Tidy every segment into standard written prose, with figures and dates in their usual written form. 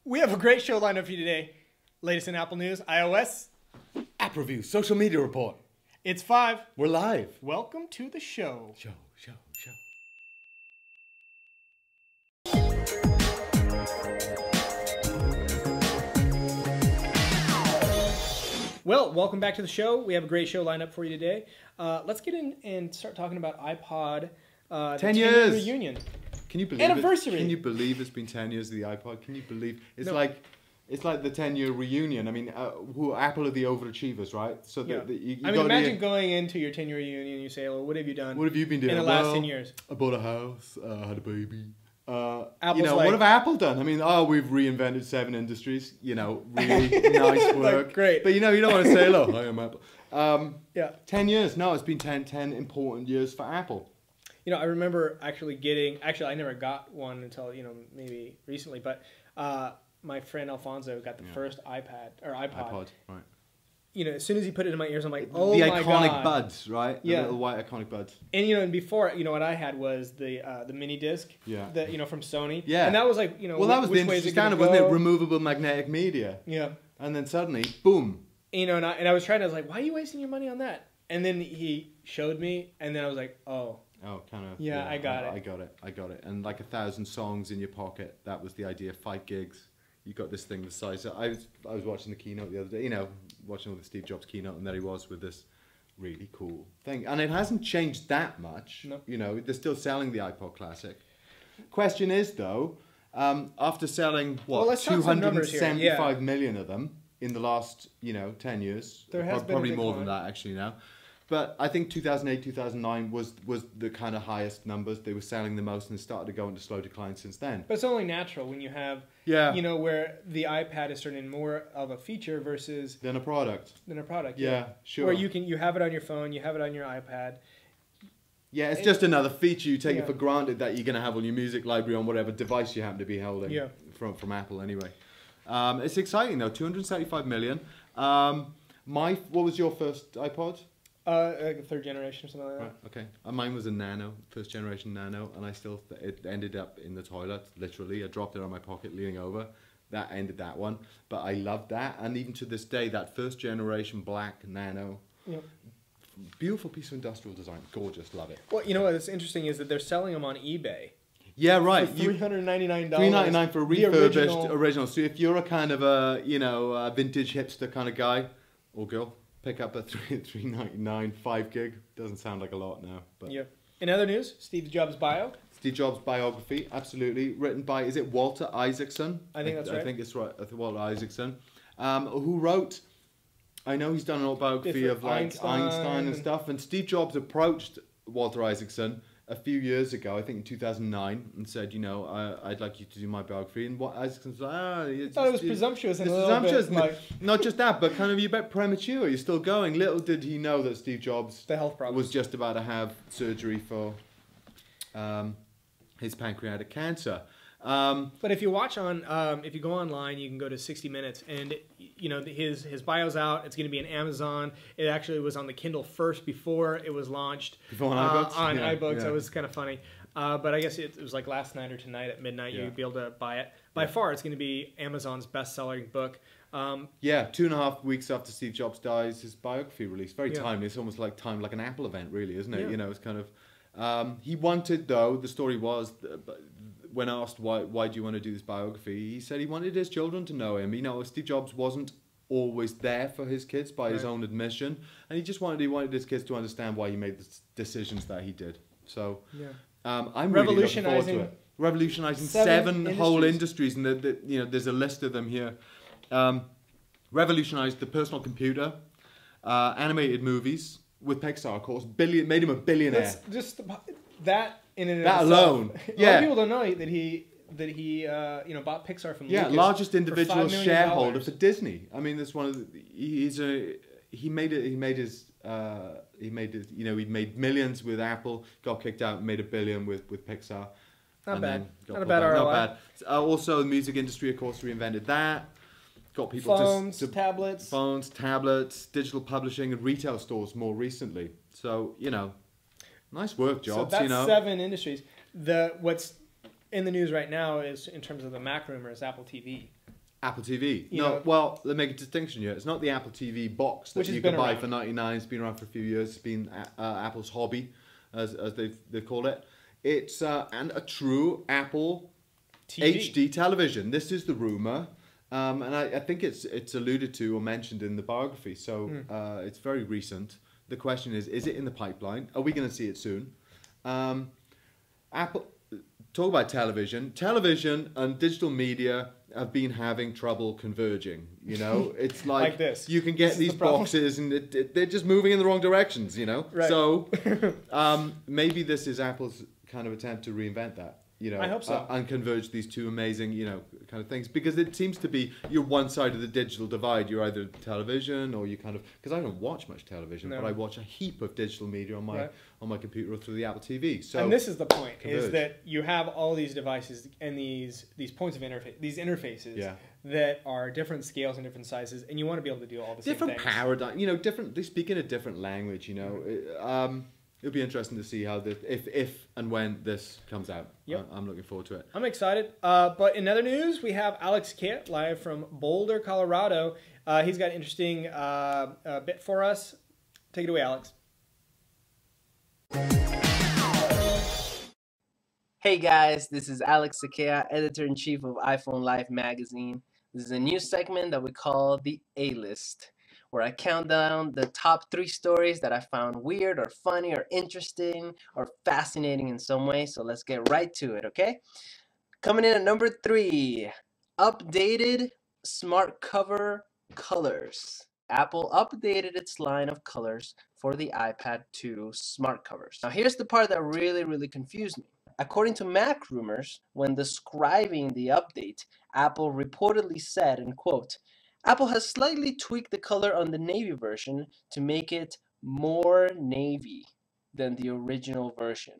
We have a great show lined up for you today. Latest in Apple news, iOS. App review, social media report. It's 5. We're live. Welcome to the show. Show. Well, welcome back to the show. We have a great show lined up for you today. Let's get in and start talking about iPod. 10 years reunion. Can you believe Anniversary. Can you believe it's been 10 years of the iPod? Can you believe it's like the 10-year reunion? I mean, Apple are the overachievers, right? So imagine going into your 10-year reunion and you say, "Well, what have you done? What have you been doing in the last 10 years?" I bought a house. I had a baby. Apple's what have Apple done? I mean, we've reinvented 7 industries. Really nice work. Great. But you don't want to say, "Look, I am Apple." 10 years. No, it's been 10 important years for Apple. I remember actually I never got one until, maybe recently, but my friend Alfonso got the first iPod. iPod, right. As soon as he put it in my ears, I'm like, oh my god. The iconic buds, right? Yeah. The little white iconic buds. And, and before, what I had was the mini disc. Yeah. From Sony. Yeah. And that was like, well, that was the interesting standard, wasn't it? Removable magnetic media. Yeah. And then suddenly, boom. And I was like, why are you wasting your money on that? And then he showed me, and then I was like, oh. Oh, kind of. Yeah, I got it. I got it. And like 1,000 songs in your pocket. That was the idea. 5 gigs. You got this thing the size. I was watching the keynote the other day. Watching all the Steve Jobs keynote, and there he was with this really cool thing. And it hasn't changed that much. No. They're still selling the iPod Classic. Question is though, after selling 275 million of them in the last 10 years, there has been probably more than that actually now. But I think 2008, 2009 was the kind of highest numbers. They were selling the most and started to go into slow decline since then. But it's only natural when you have, where the iPad is turning more of a feature versus... Than a product. Yeah, sure. Where you have it on your phone, you have it on your iPad. Yeah, it's just another feature. You take it for granted that you're going to have all your music library on whatever device you happen to be holding. Yeah. From Apple anyway. It's exciting though, 275 million. What was your first iPod? Like a 3rd generation or something like that. Right, okay. Mine was a Nano, 1st generation Nano, and it ended up in the toilet, literally. I dropped it on my pocket leaning over. That ended that one. But I loved that, and even to this day, that 1st generation black Nano, beautiful piece of industrial design, gorgeous, love it. Well, what's interesting is that they're selling them on eBay. Yeah, right. For $399. $399 for a refurbished original. So if you're a kind of a vintage hipster kind of guy or girl, pick up a $399 5 gig. Doesn't sound like a lot now, but yeah. In other news, Steve Jobs' bio. Steve Jobs' biography, absolutely, written by is it Walter Isaacson? I think that's right. I think it's right. Walter Isaacson, who wrote. I know he's done an autobiography of like Einstein and stuff. And Steve Jobs approached Walter Isaacson a few years ago, I think in 2009, and said, I'd like you to do my biography. And what Isaacson said, I thought it was presumptuous and a little bit like... Not just that, but kind of you're a bit premature. You're still going. Little did he know that Steve Jobs was just about to have surgery for his pancreatic cancer. But if you watch if you go online, you can go to 60 Minutes, and his bio's out. It's going to be on Amazon. It actually was on the Kindle first before it was launched. Before on iBooks? On iBooks, so it was kind of funny. But I guess it was like last night or tonight at midnight you'd be able to buy it. By far, it's going to be Amazon's best-selling book. 2.5 weeks after Steve Jobs dies, his biography released. Very timely. It's almost like timed like an Apple event, really, isn't it? Yeah. It's kind of... he wanted, though, the story was... when asked why do you want to do this biography, he said he wanted his children to know him. Steve Jobs wasn't always there for his kids by his own admission, and he wanted his kids to understand why he made the decisions that he did. So I'm really looking forward to it. Revolutionizing 7 whole industries, and there's a list of them here. Revolutionized the personal computer, animated movies with Pixar, of course. Made him a billionaire. That's just that. That alone, a lot of people don't know that he bought Pixar from Lucas largest individual for $5 million. shareholder for Disney. I mean, that's one of the, he made millions with Apple, got kicked out, made $1 billion with Pixar. Not bad ROI. Not bad. Also, the music industry, of course, reinvented that. Got people phones, tablets, digital publishing, and retail stores more recently. So nice work, Jobs. So that's 7 industries. What's in the news right now is, in terms of the Mac rumor, is Apple TV. Apple TV. You No, know, well, let's make a distinction here. It's not the Apple TV box that Which has you been can buy around. for 99. It's been around for a few years. It's been Apple's hobby, as they call it. It's and a true Apple TV. HD television. This is the rumor, and I think it's alluded to or mentioned in the biography. So it's very recent. The question is it in the pipeline? Are we going to see it soon? Apple. Talk about television. Television and digital media have been having trouble converging. You know, it's like this. You can get This is these the problem. boxes and they're just moving in the wrong directions. You know, Right. so maybe this is Apple's kind of attempt to reinvent that. You know, I hope so. And converge these two amazing, you know, kind of things, because it seems to be you're one side of the digital divide. You're either television or you kind of, because I don't watch much television, No. but I watch a heap of digital media on my Right. on my computer or through the Apple TV. So And this is the point: is converge. that you have all these devices and these points of interface, these interfaces Yeah. that are different scales and different sizes, and you want to be able to do all the different same things. paradigm, you know, different. They speak in a different language. You know, it'll be interesting to see how this, if and when this comes out. Yep. I'm looking forward to it. I'm excited. But in other news, we have Alex Kitt live from Boulder, Colorado. He's got an interesting bit for us. Take it away, Alex. Hey guys, this is Alex Sakea, editor-in-chief of iPhone Life magazine. This is a new segment that we call the A-List, where I count down the top 3 stories that I found weird or funny or interesting or fascinating in some way. So let's get right to it, okay? Coming in at number 3, updated smart cover colors. Apple updated its line of colors for the iPad 2 smart covers. Now here's the part that really confused me. According to Mac rumors, when describing the update, Apple reportedly said, and quote, Apple has slightly tweaked the color on the navy version to make it more navy than the original version.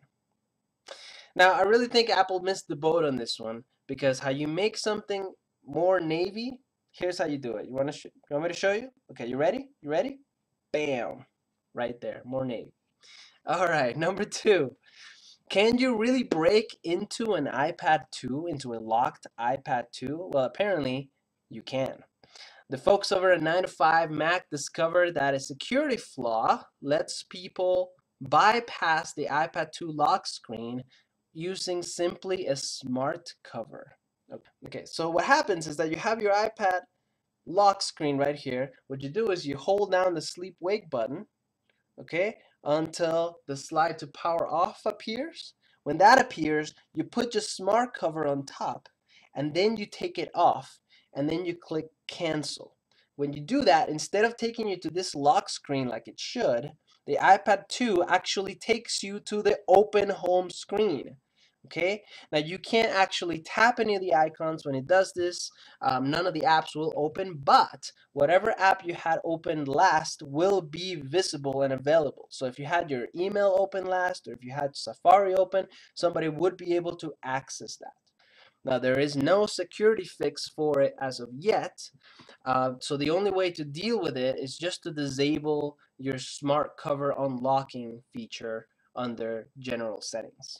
Now, I really think Apple missed the boat on this one, because how you make something more navy, here's how you do it. You want me to show you? Okay, you ready? You ready? Bam! Right there, more navy. All right, number 2. Can you really break into an iPad 2, into a locked iPad 2? Well, apparently you can. The folks over at 9to5Mac discovered that a security flaw lets people bypass the iPad 2 lock screen using simply a smart cover. Okay, so what happens is that you have your iPad lock screen right here. What you do is you hold down the sleep wake button, okay, until the slide to power off appears. When that appears, you put your smart cover on top, and then you take it off, and then you click cancel. When you do that, instead of taking you to this lock screen like it should, the iPad 2 actually takes you to the open home screen. Okay, now you can't actually tap any of the icons when it does this. None of the apps will open, but whatever app you had opened last will be visible and available. So if you had your email open last, or if you had Safari open, somebody would be able to access that. Now there is no security fix for it as of yet, so the only way to deal with it is just to disable your smart cover unlocking feature under general settings.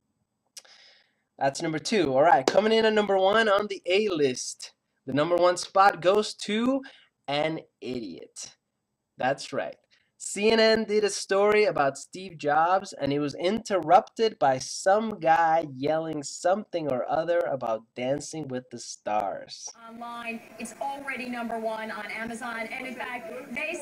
That's number 2. All right, coming in at number 1 on the A-list. The number 1 spot goes to an idiot. That's right. CNN did a story about Steve Jobs, and it was interrupted by some guy yelling something or other about Dancing with the Stars. Online, it's already number 1 on Amazon, and in fact, they...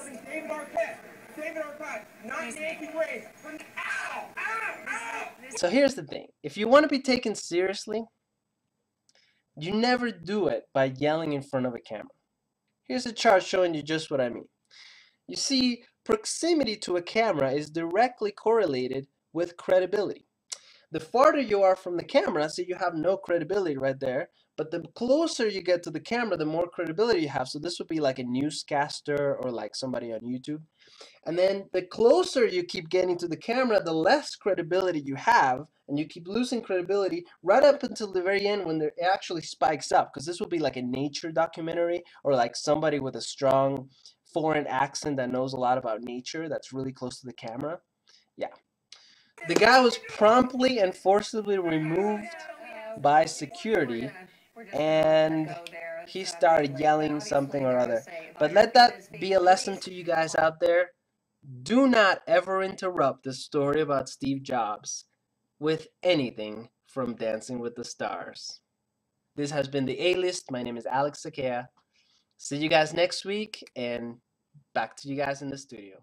So here's the thing. If you want to be taken seriously, you never do it by yelling in front of a camera. Here's a chart showing you just what I mean. You see, proximity to a camera is directly correlated with credibility. The farther you are from the camera, so you have no credibility right there, but the closer you get to the camera, the more credibility you have. So this would be like a newscaster or like somebody on YouTube. And then the closer you keep getting to the camera, the less credibility you have, and you keep losing credibility right up until the very end when it actually spikes up, because this would be like a nature documentary or like somebody with a strong foreign accent that knows a lot about nature that's really close to the camera. Yeah. The guy was promptly and forcibly removed by security, and he started yelling something or other. But let that be a lesson to you guys out there. Do not ever interrupt the story about Steve Jobs with anything from Dancing with the Stars. This has been the A-List. My name is Alex Sakea. See you guys next week, and back to you guys in the studio.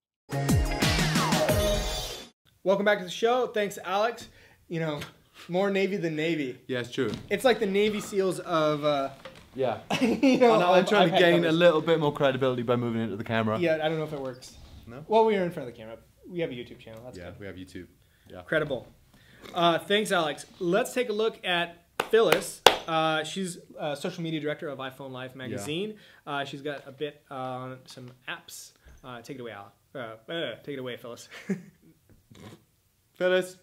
Welcome back to the show. Thanks, Alex. You know, more Navy than Navy. Yeah, it's true. It's like the Navy SEALs of... Yeah. You know, I'm trying to gain covers. a little bit more credibility by moving into the camera. Yeah, I don't know if it works. No? Well, we are in front of the camera. We have a YouTube channel. That's Yeah, good. we have YouTube. Yeah. Credible. Thanks, Alex. Let's take a look at Phyllis. She's social media director of iPhone Life magazine. She's got a bit on some apps. Take it away, Alex. Take it away, Phyllis. Phyllis.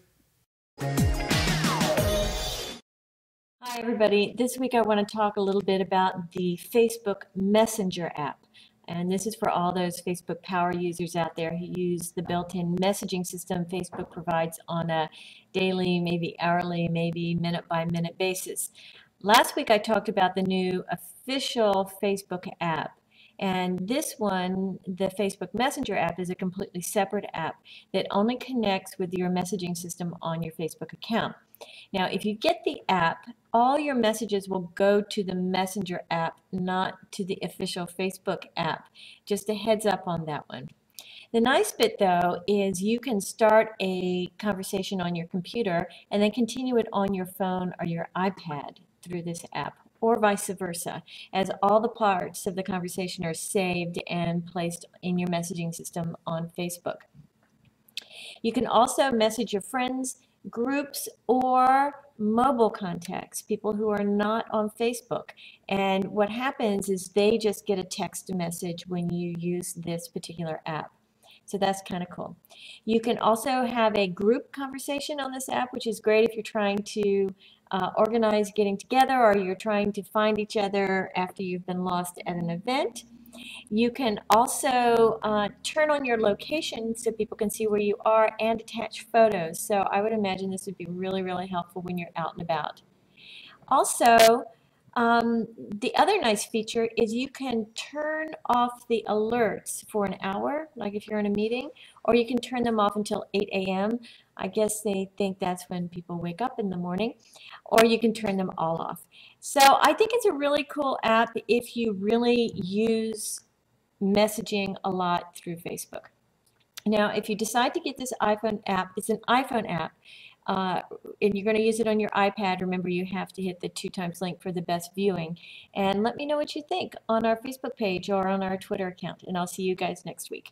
Hi, everybody. This week I want to talk a little bit about the Facebook Messenger app. And this is for all those Facebook power users out there who use the built-in messaging system Facebook provides on a daily, maybe hourly, maybe minute-by-minute basis. Last week I talked about the new official Facebook app. And this one, the Facebook Messenger app, is a completely separate app that only connects with your messaging system on your Facebook account. Now, if you get the app, all your messages will go to the Messenger app, not to the official Facebook app. Just a heads up on that one. The nice bit, though, is you can start a conversation on your computer and then continue it on your phone or your iPad through this app, or vice versa, as all the parts of the conversation are saved and placed in your messaging system on Facebook. You can also message your friends, groups, or mobile contacts, people who are not on Facebook. And what happens is they just get a text message when you use this particular app. So that's kind of cool. You can also have a group conversation on this app, which is great if you're trying to organize getting together, or you're trying to find each other after you've been lost at an event. You can also turn on your location so people can see where you are and attach photos. So I would imagine this would be really, really helpful when you're out and about. Also, the other nice feature is you can turn off the alerts for an hour, like if you're in a meeting, or you can turn them off until 8 a.m. I guess they think that's when people wake up in the morning, or you can turn them all off. So I think it's a really cool app if you really use messaging a lot through Facebook. Now, if you decide to get this iPhone app, it's an iPhone app, and you're going to use it on your iPad. Remember, you have to hit the 2x link for the best viewing. And let me know what you think on our Facebook page or on our Twitter account. And I'll see you guys next week.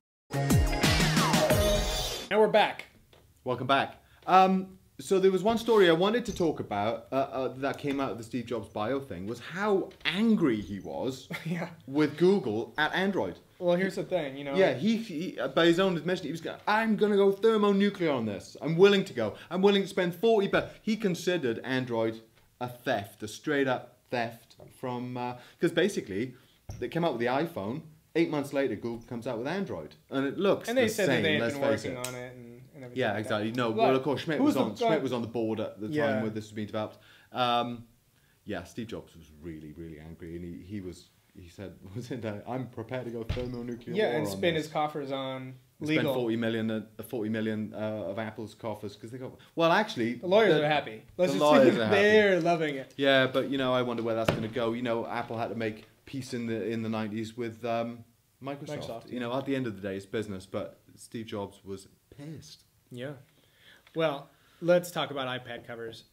And we're back. Welcome back. So there was one story I wanted to talk about that came out of the Steve Jobs bio thing, was how angry he was Yeah. with Google at Android. Well, here's the thing, you know. Yeah, he by his own admission, he was going, I'm going to go thermonuclear on this. I'm willing to go. I'm willing to spend 40, but he considered Android a theft, a straight up theft from, because basically they came out with the iPhone. 8 months later, Google comes out with Android, and it looks And they the said same, that they had let's been face working it. on it and everything. Yeah, like exactly. that. No, But well, of course, Schmidt was on the board at the time Yeah. where this was being developed. Yeah, Steve Jobs was really, really angry, and he said, I'm prepared to go thermonuclear Yeah, war and on spend this. his coffers on Spend legal. 40 million of Apple's coffers because they got. Well, actually, The lawyers are happy. Let's the just lawyers say are happy. they're loving it. Yeah, but I wonder where that's going to go. Apple had to make peace in the 90s with Microsoft. At the end of the day, it's business. But Steve Jobs was pissed. Yeah. Well, let's talk about iPad covers.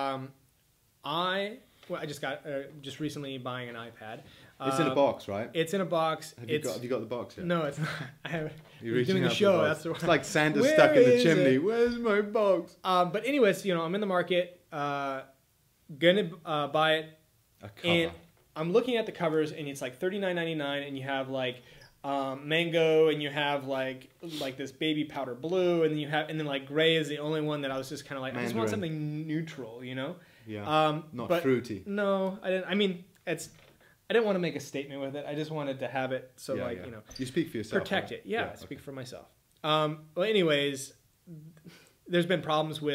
I just got just recently buying an iPad. It's in a box, right? It's in a box. Have you got the box yet? No, it's not. I haven't. You're We're doing reaching the out for show. box. That's the It's like Santa Where stuck in the is chimney. it? Where's my box? But anyways, I'm in the market. Gonna buy it. A cover. And I'm looking at the covers, and it's like $39.99, and you have like mango, and you have like this baby powder blue, and then like gray is the only one that I was just kind of like, I just want Mandarin. something neutral, Yeah. Not fruity. No, I didn't. I mean, I didn't want to make a statement with it. I just wanted to have it so You speak for yourself. protect right? it. Yeah, okay. speak for myself. Well, anyways, there's been problems with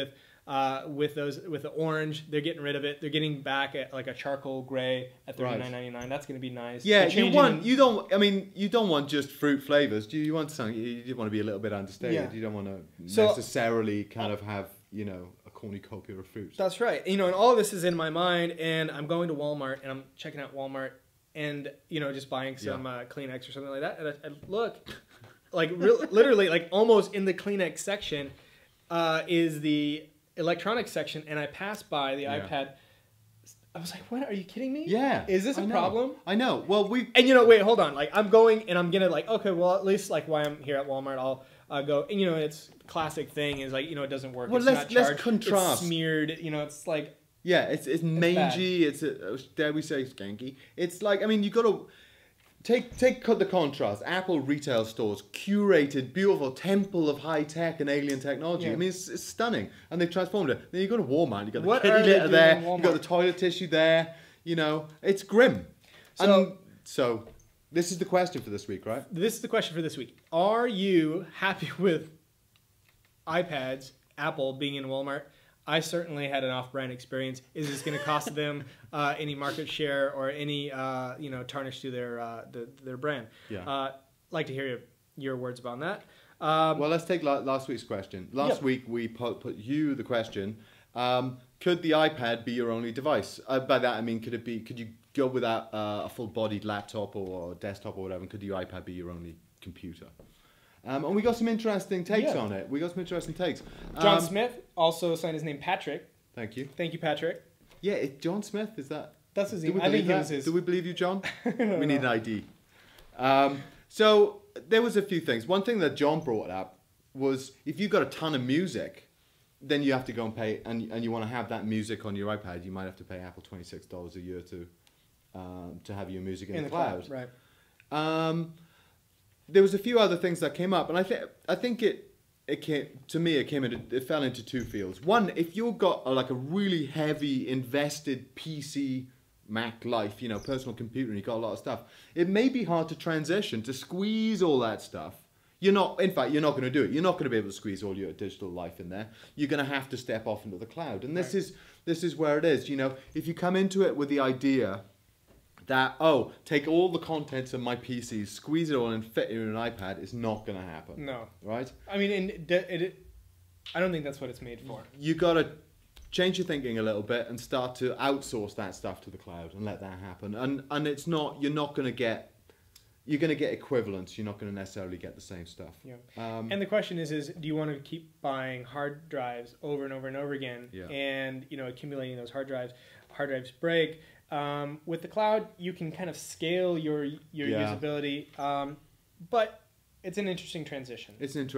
with the orange. They're getting rid of it. They're getting back at like a charcoal gray at $39.99. That's going to be nice. Yeah, you don't want just fruit flavors. Do you want something? You want to be a little bit understated. Yeah. You don't want to necessarily kind of have a cornucopia of fruit. That's right. And all of this is in my mind, and I'm going to Walmart and I'm checking out Walmart and just buying some Kleenex or something like that. And I look, like literally, like almost in the Kleenex section is the electronics section, and I passed by the iPad. I was like, "What? Are you kidding me? Yeah. Is this a problem?" I know. Well, wait, hold on. Like, I'm going, and I'm gonna like, okay, well, at least like while I'm here at Walmart, I'll go. And it's classic thing is like, it doesn't work. Well, let's contrast. It's smeared. It's like. Yeah, it's mangy. It's dare we say skanky. It's like, you got to. Take the contrast. Apple retail stores, curated, beautiful temple of high tech and alien technology. Yeah. It's stunning, and they've transformed it. Then you go to Walmart, you got the What kitty are they litter there, doing in you got the toilet tissue there. It's grim. So this is the question for this week, right? This is the question for this week. Are you happy with iPads, Apple being in Walmart? I certainly had an off-brand experience. Is this going to cost them any market share or any tarnish to their brand? Yeah. Like to hear your words about that. Well, let's take last week's question. Last week we put you the question: could the iPad be your only device? By that I mean, could you go without a full-bodied laptop or desktop or whatever? And could your iPad be your only computer? And we got some interesting takes on it. John Smith also signed his name Patrick. Thank you. Thank you, Patrick. Yeah, John Smith, is that? That's his name. I think it was his. Do we believe you, John? We need an ID. So there was a few things. One thing that John brought up was if you've got a ton of music, then you have to go and pay, and you want to have that music on your iPad, you might have to pay Apple $26 a year to have your music in the cloud. Right. There was a few other things that came up, and I think it fell into two fields. One, if you've got a really heavy invested PC Mac life, personal computer, and you've got a lot of stuff, it may be hard to transition, to squeeze all that stuff. You're not going to do it. You're not going to be able to squeeze all your digital life in there. You're going to have to step off into the cloud, and this is where it is. If you come into it with the idea that, take all the contents of my PC, squeeze it all and fit it in an iPad, is not going to happen. No. Right? I mean, I don't think that's what it's made for. You got to change your thinking a little bit and start to outsource that stuff to the cloud and let that happen. And it's not, you're going to get equivalents. You're not going to necessarily get the same stuff. Yeah. And the question is do you want to keep buying hard drives over and over and over again and, accumulating those hard drives break? With the cloud, you can kind of scale your usability, but it's an interesting transition.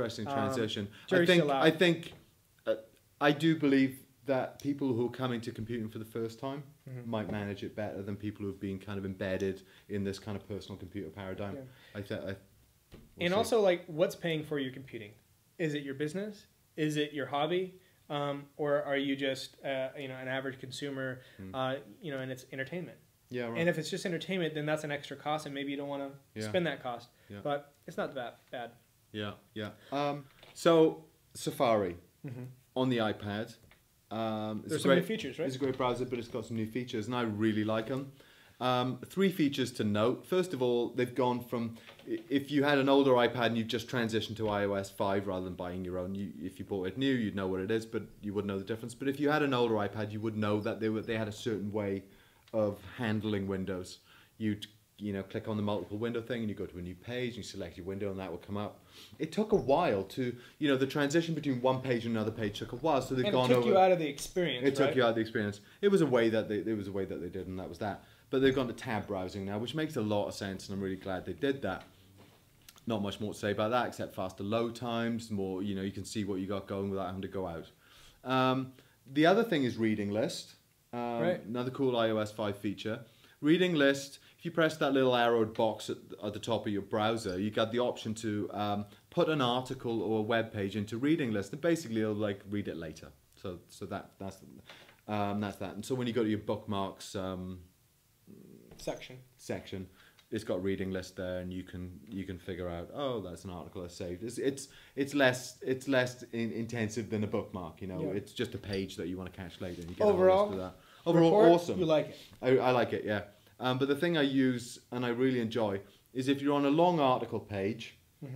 I think I do believe that people who are coming to computing for the first time might manage it better than people who've been kind of embedded in this kind of personal computer paradigm. Yeah. Also, what's paying for your computing? Is it your business? Is it your hobby? Or are you just an average consumer, and it's entertainment? Yeah, right. And if it's just entertainment, then that's an extra cost, and maybe you don't want to spend that cost. Yeah. But it's not that bad. Yeah, yeah. So Safari on the iPad. There's some new features, right? It's a great browser, but it's got some new features, and I really like them. 3 features to note. First of all, they've gone from, if you had an older iPad and you've just transitioned to iOS 5 rather than buying your own, if you bought it new, you'd know what it is, but you wouldn't know the difference. But if you had an older iPad, you would know that they had a certain way of handling windows. You'd click on the multiple window thing and you go to a new page and you select your window and that will come up. It took a while to, the transition between one page and another page took a while. So they've gone over. It took you out of the experience. It took you out of the experience. It was a way that they did, and that was that. But they've gone to tab browsing now, which makes a lot of sense, and I'm really glad they did that. Not much more to say about that, except faster load times, more, you can see what you got going without having to go out. The other thing is reading list. Right. Another cool iOS 5 feature. Reading list, if you press that little arrowed box at the top of your browser, you got the option to put an article or a web page into reading list, and basically it'll read it later. So that's that. And so when you go to your bookmarks section, it's got reading list there, and you can figure out, oh, that's an article I saved. It's less intensive than a bookmark. You know, Yeah. it's just a page that you want to catch later. And you get Overall, a whole list of that. Overall, report, awesome. You like it? I like it, yeah. But the thing I use and I really enjoy is if you're on a long article page.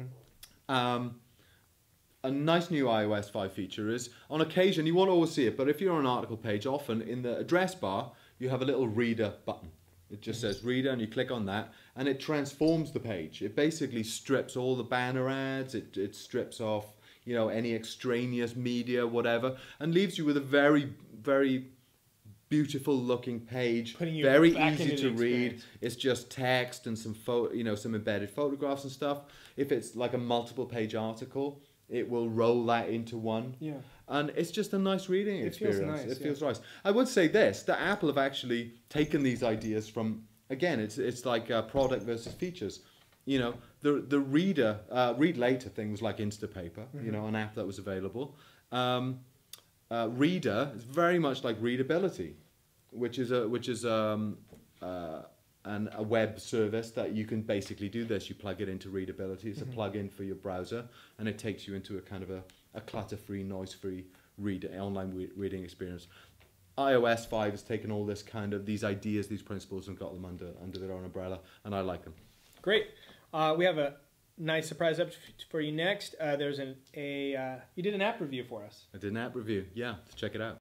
A nice new iOS 5 feature is, on occasion, you won't always see it, but if you're on an article page, often in the address bar, you have a little reader button. It just says reader, and you click on that, and it transforms the page. It basically strips all the banner ads, it strips off, you know, any extraneous media, whatever, and leaves you with a very, very beautiful looking page, very easy to read. It's just text and some some embedded photographs and stuff. If it's like a multiple page article, it will roll that into one. Yeah. And it's just a nice reading experience. Feels nice, it feels nice. I would say this, that Apple have actually taken these ideas from, again, it's like product versus features. You know, the reader, read later things like Instapaper, you know, an app that was available. Reader is very much like readability, which is a web service that you can basically do this. You plug it into readability. It's a plug-in for your browser, and it takes you into a kind of a clutter-free, noise-free online reading experience. iOS 5 has taken all this these ideas, these principles, and got them under their own umbrella, and I like them. Great. We have a nice surprise up for you next. There's you did an app review for us. I did an app review. Yeah, check it out.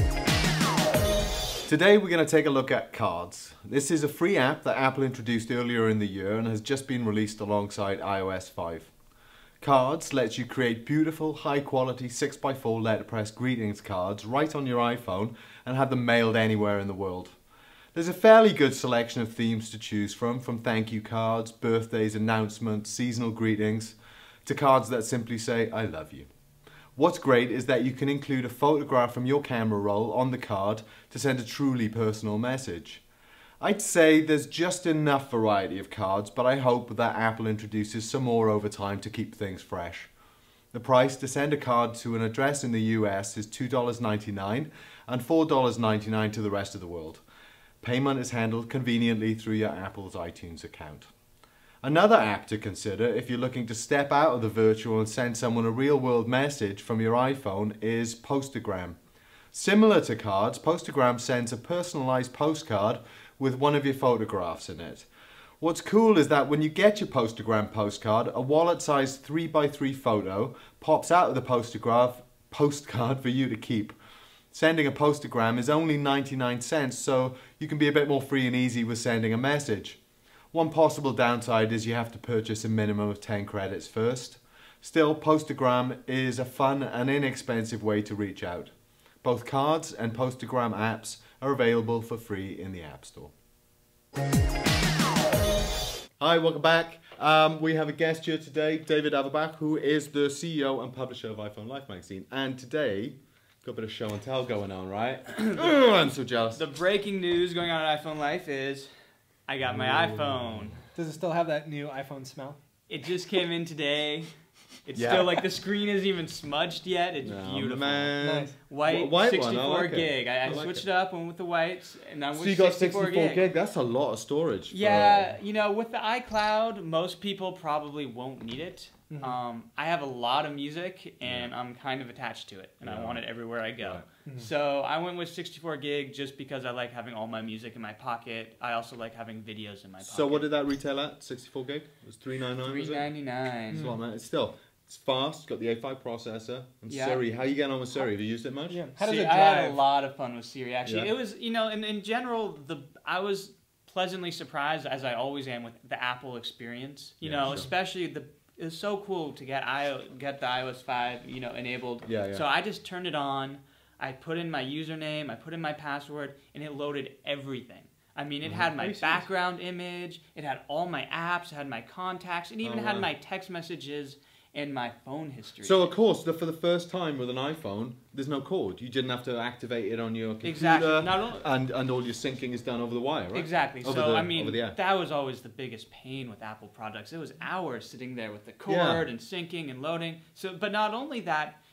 Today we're going to take a look at Cards. This is a free app that Apple introduced earlier in the year and has just been released alongside iOS 5. Cards lets you create beautiful, high-quality 6x4 letterpress greetings cards right on your iPhone and have them mailed anywhere in the world. There's a fairly good selection of themes to choose from thank you cards, birthdays, announcements, seasonal greetings, to cards that simply say, I love you. What's great is that you can include a photograph from your camera roll on the card to send a truly personal message. I'd say there's just enough variety of cards, but I hope that Apple introduces some more over time to keep things fresh. The price to send a card to an address in the US is $2.99 and $4.99 to the rest of the world. Payment is handled conveniently through your Apple's iTunes account. Another app to consider if you're looking to step out of the virtual and send someone a real-world message from your iPhone is Postagram. Similar to Cards, Postagram sends a personalized postcard with one of your photographs in it. What's cool is that when you get your Postagram postcard, a wallet-sized 3x3 photo pops out of the postcard for you to keep. Sending a Postagram is only 99 cents, so you can be a bit more free and easy with sending a message. One possible downside is you have to purchase a minimum of 10 credits first. Still, Postagram is a fun and inexpensive way to reach out. Both Cards and Postagram apps are available for free in the App Store. Hi, welcome back. We have a guest here today, David Averbach, who is the CEO and publisher of iPhone Life magazine. And today, got a bit of show and tell going on, right? I'm so jealous. The breaking news going on at iPhone Life is I got my iPhone. Does it still have that new iPhone smell? It just came in today. It's still like the screen isn't even smudged yet. It's beautiful. Man. Nice. White 64 like gig. I switched it up, went with the whites, and I'm with so you got 64 gig? That's a lot of storage. Yeah, you know, with the iCloud, most people probably won't need it. I have a lot of music, and I'm kind of attached to it, and I want it everywhere I go. Right. So I went with 64 gig just because I like having all my music in my pocket. I also like having videos in my pocket. So what did that retail at? 64 gig? It was $399. $399. That's a lot, man. It's fast. It's got the A5 processor and Siri. How are you getting on with Siri? Have you used it much? Yeah. How does it drive? I had a lot of fun with Siri. Actually, it was, you know, in general, I was pleasantly surprised, as I always am, with the Apple experience. You know, especially it was so cool to get the iOS 5, you know, enabled. So I just turned it on. I put in my username. I put in my password, and it loaded everything. I mean, it had my background image. It had all my apps. It had my contacts. It even had my text messages and my phone history. So, of course, for the first time with an iPhone, there's no cord. You didn't have to activate it on your computer. Exactly. Not only, and all your syncing is done over the wire, right? Exactly. I mean, that was always the biggest pain with Apple products. It was hours sitting there with the cord and syncing and loading. So, but not only that,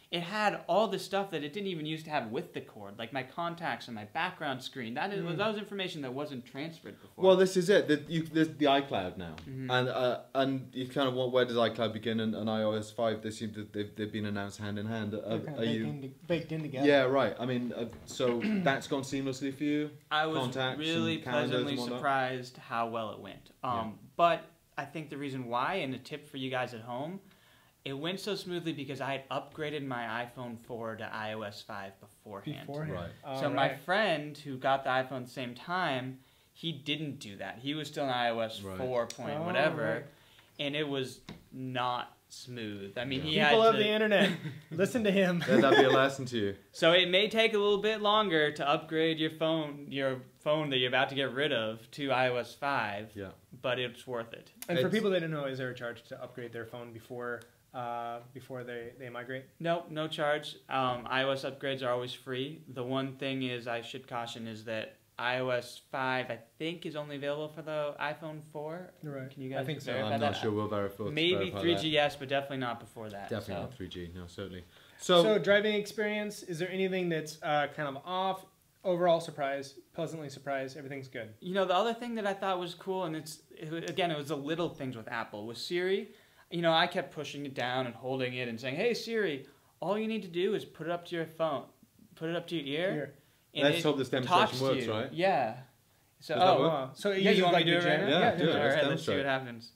it had all the stuff that it didn't even used to have with the cord, like my contacts and my background screen. That was information that wasn't transferred before. Well, this is it. There's the iCloud now, and you kind of want, where does iCloud begin and iOS 5? They seem to they've been announced hand in hand. Baked in together? Yeah, right. I mean, so that's gone seamlessly for you. I was Contacts really and calendars pleasantly and whatnot? surprised how well it went. But I think the reason why, and a tip for you guys at home, it went so smoothly because I had upgraded my iPhone 4 to iOS 5 beforehand. Right. So my friend who got the iPhone at the same time, he didn't do that. He was still in iOS 4 point whatever, and it was not smooth. I mean, he had people of the internet, listen to him. That'd be a lesson to you. So it may take a little bit longer to upgrade your phone that you're about to get rid of to iOS 5. Yeah. But it's worth it. And for people that don't know, is there a charge to upgrade their phone before they migrate? No charge. iOS upgrades are always free. The one thing is I should caution is that iOS 5 I think is only available for the iPhone 4. Right. Can you guys I think so. verify I'm that? not sure we'll verify. Maybe verify 3G that. yes, but definitely not before that. Definitely so. not 3G. No, certainly. So driving experience, is there anything that's kind of off? Overall surprise, pleasantly surprised, everything's good. You know, the other thing that I thought was cool, and it was the little things with Apple, was Siri. You know, I kept pushing it down and holding it and saying, "Hey Siri, all you need to do is put it up to your phone, put it up to your ear." And let's hope this demonstration works, right? Yeah. So Does that work? Wow. So it yeah, uses you want like me to do the it right now? Yeah, do it. All Let's right, let's see demonstrate. what happens.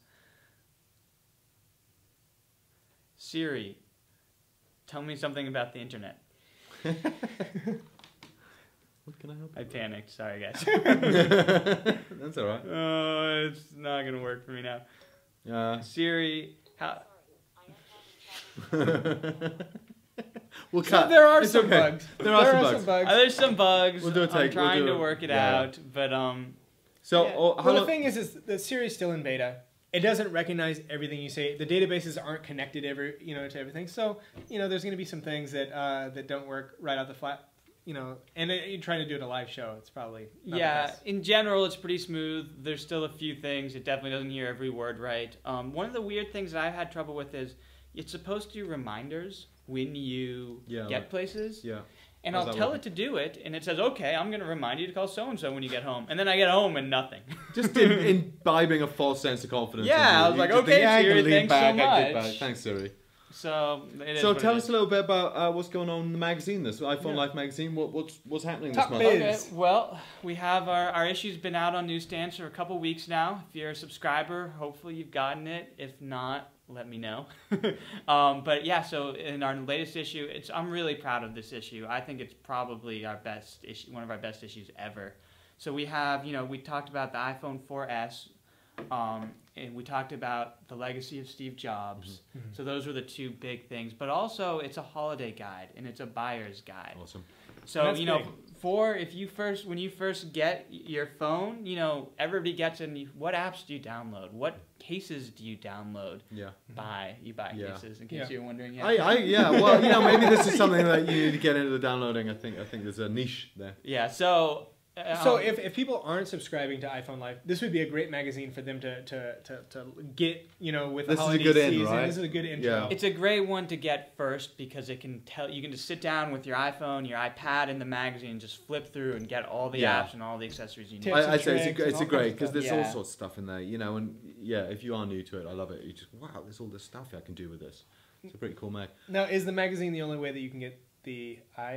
Siri, tell me something about the internet. What can I help? I panicked. Sorry, guys. That's all right. Oh, it's not gonna work for me now. Siri, how? We'll So cut. there are It's some okay. bugs. There are some bugs. There's some bugs. We'll do a take. I'm trying We'll to do work it yeah. out, but So, Yeah. how Well, the long? thing is the Siri's still in beta. It doesn't recognize everything you say. The databases aren't connected to everything. So, there's going to be some things that that don't work right out the flat. And you're trying to do it a live show. It's probably not the best. in general, it's pretty smooth. There's still a few things. It definitely doesn't hear every word right. One of the weird things that I've had trouble with is it's supposed to do reminders when you get places. Yeah. And How's I'll that tell working? it to do it, and it says, "Okay, I'm going to remind you to call so-and-so when you get home." And then I get home and nothing. Just imbibing a false sense of confidence. Yeah, in you. I was You like, just okay, I can Siri, lean thanks so back, I get much. back. Thanks, Siri. So it is So what tell it us is. a little bit about what's going on in the magazine, this iPhone Life magazine. What's happening Top this month? biz. Okay, well, we have our issue's been out on newsstands for a couple weeks now. If you're a subscriber, hopefully you've gotten it. If not, let me know. But yeah, so in our latest issue, I'm really proud of this issue. I think it's probably our best issue, one of our best issues ever. So we have, we talked about the iPhone 4S, and we talked about the legacy of Steve Jobs. Mm-hmm. So those were the two big things. But also, it's a holiday guide and it's a buyer's guide. Awesome. So That's big. when you first get your phone, everybody gets in. What apps do you download? What cases do you download? Yeah. You buy Yeah. cases. In case you're wondering. Yeah. Well, maybe this is something that you need to get into the downloading. I think there's a niche there. Yeah. So. So if people aren't subscribing to iPhone Life, this would be a great magazine for them to get, with the This is a holiday good in, season. right? This is a good intro. Yeah. It's a great one to get first because it can you can just sit down with your iPhone, your iPad, and the magazine, just flip through and get all the apps and all the accessories you need. Tips and I'd say tricks it's and a all great kinds of because there's stuff. all Yeah. sorts of stuff in there, and if you are new to it, I love it. You just wow, there's all this stuff I can do with this. It's a pretty cool mag. Now, is the magazine the only way that you can get the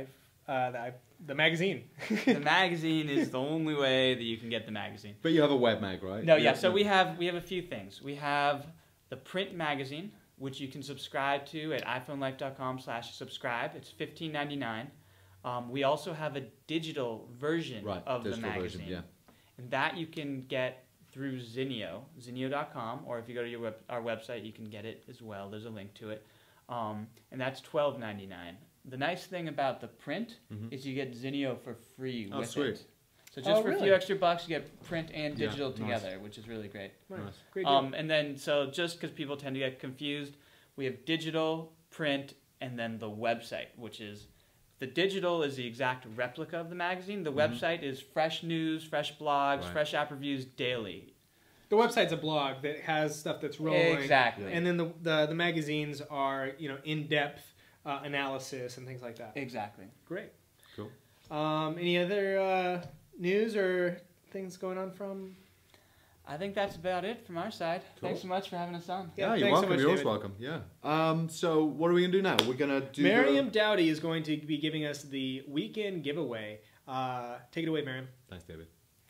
magazine? The magazine is the only way that you can get the magazine. But you have a web mag, right? No, yeah. So we have a few things. We have the print magazine, which you can subscribe to at iPhoneLife.com/subscribe. It's $15.99. We also have a digital version of the digital magazine, version, yeah. and that you can get through Zinio.com, or if you go to our website, you can get it as well. There's a link to it, and that's $12.99. The nice thing about the print is you get Zinio for free with sweet. it. So just for a really? few extra bucks, you get print and Yeah, digital nice. together, which is really great. Nice. Nice. Great deal. And then, so just because people tend to get confused, we have digital, print, and then the website, which is the digital is the exact replica of the magazine. The website is fresh news, fresh blogs, Right. fresh app reviews daily. The website's a blog that has stuff that's rolling. Exactly. And then the magazines are, in depth. analysis and things like that. Exactly. Great. Cool. Any other news or things going on from? I think that's about it from our side. Cool. Thanks so much for having us on. Yeah, you're thanks so welcome. much, You're always David. welcome. Yeah. So what are we gonna do now? We're gonna do. Miriam Dowdy is going to be giving us the weekend giveaway. Take it away, Miriam. Thanks, David.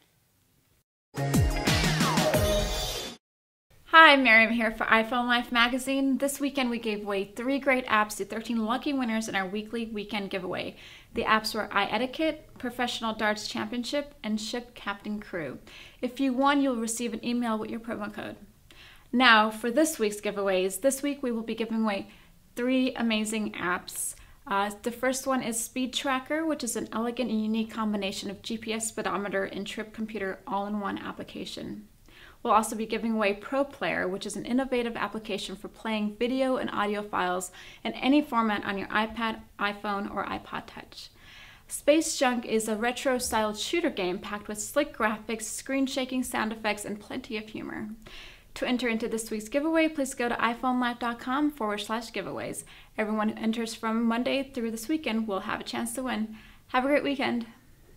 Hi, Miriam here for iPhone Life magazine. This weekend we gave away 3 great apps to 13 lucky winners in our weekly weekend giveaway. The apps were iEtiquette, Professional Darts Championship, and Ship Captain Crew. If you won, you'll receive an email with your promo code. Now, for this week's giveaways, this week we will be giving away 3 amazing apps. The first one is Speed Tracker, which is an elegant and unique combination of GPS, speedometer, and trip computer all-in-one application. We'll also be giving away Pro Player, which is an innovative application for playing video and audio files in any format on your iPad, iPhone, or iPod Touch. Space Junk is a retro-styled shooter game packed with slick graphics, screen-shaking sound effects, and plenty of humor. To enter into this week's giveaway, please go to iPhoneLife.com/giveaways. Everyone who enters from Monday through this weekend will have a chance to win. Have a great weekend.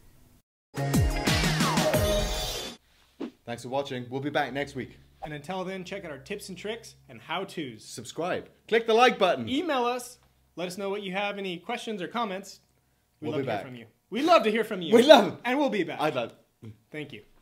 Thanks for watching. We'll be back next week. And until then, check out our tips and tricks and how-tos. Subscribe. Click the like button. Email us. Let us know what you have, any questions or comments. We'd We'll love be to hear back. from you. We love to hear from you. We love it. And we'll be back. I'd love. Thank you.